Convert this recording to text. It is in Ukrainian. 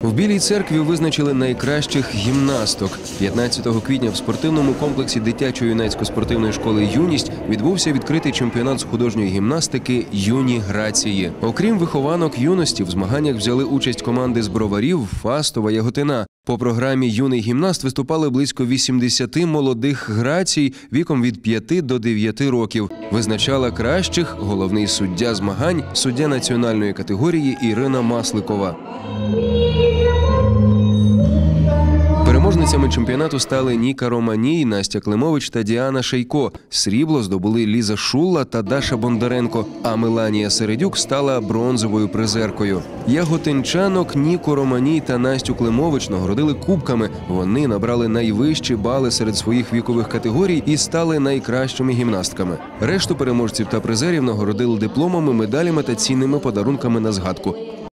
В Білій Церкві визначили найкращих гімнасток. 15 квітня в спортивному комплексі дитячо-юнацько-спортивної школи «Юність» відбувся відкритий чемпіонат з художньої гімнастики «Юні грації». Окрім вихованок юності, в змаганнях взяли участь команди з Броварів, Фастова, Яготина. По програмі «Юний гімнаст» виступали близько 80 молодих грацій віком від 5 до 9 років. Визначала кращих головний суддя змагань, суддя національної категорії Ірина Масликова. Переможницями чемпіонату стали Ніка Романій, Настя Климович та Діана Шейко. Срібло здобули Ліза Шулла та Даша Бондаренко, а Меланія Середюк стала бронзовою призеркою. Яготинчанок Ніку Романій та Настю Климович нагородили кубками. Вони набрали найвищі бали серед своїх вікових категорій і стали найкращими гімнастками. Решту переможців та призерів нагородили дипломами, медалями та цінними подарунками на згадку.